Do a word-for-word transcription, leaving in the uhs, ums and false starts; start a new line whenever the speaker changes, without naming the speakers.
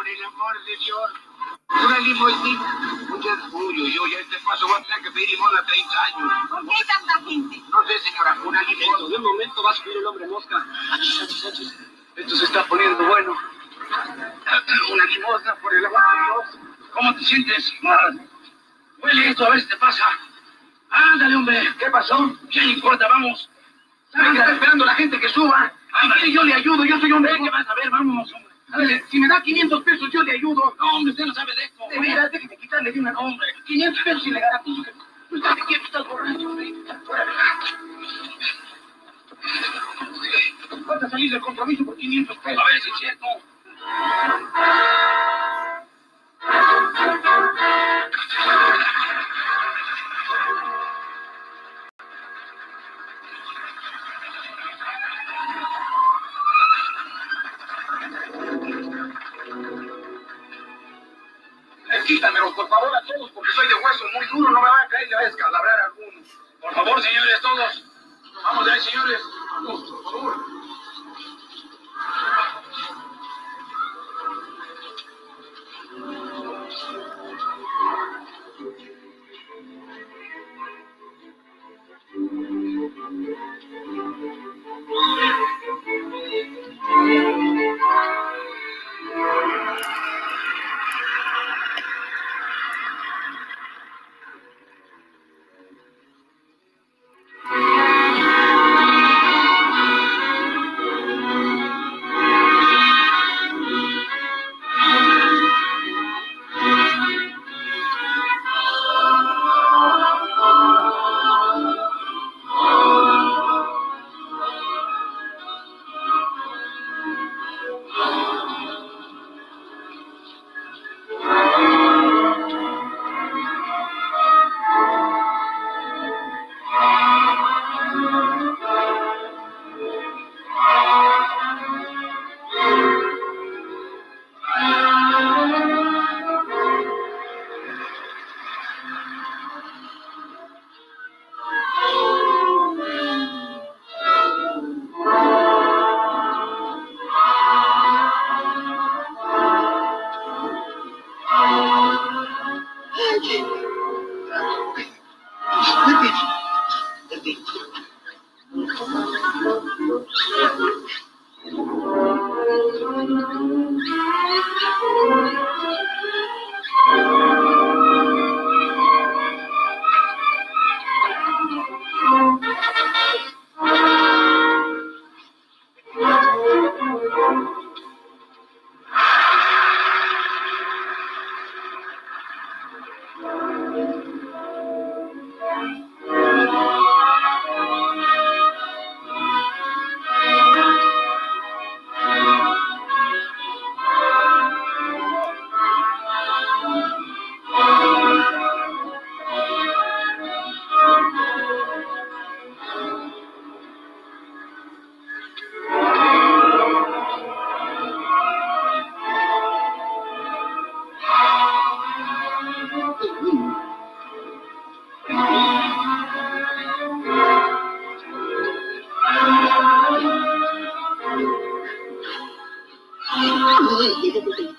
por el amor de Dios. Una limusina. Muchas... Uy, uy, uy, a este paso voy a tener que pedir limosna treinta años.
¿Por qué tanta gente?
No sé, señora, una limosna.
De un momento va a subir el hombre mosca. Achis, achis, achis. Esto se está poniendo bueno.
Una limosna, por el amor de Dios.
¿Cómo te sientes? Mal. Huele esto, a ver si te pasa. Ándale, hombre.
¿Qué pasó?
¿Qué importa? Vamos.
¿Sabe que está esperando la gente que suba? Si quiere, yo le ayudo, yo soy hombre.
¿Qué vas a ver? Vamos, hombre.
Ándale, si me da quinientos pesos, yo le ayudo.
No, hombre, usted no sabe de esto.
De veras, déjeme quitarle de una nombre. quinientos pesos y le garantizo que... Usted me quiere estar borracho, hombre. ¿Cuánto salir del compromiso por quinientos pesos?
A ver si es cierto.
Quítamelo, por favor, a todos, porque soy de hueso muy duro, no me van a caer y le va a descalabrar a algunos.
Por favor, señores, todos. Vamos de ahí, señores.
Vamos, por favor.
Uy,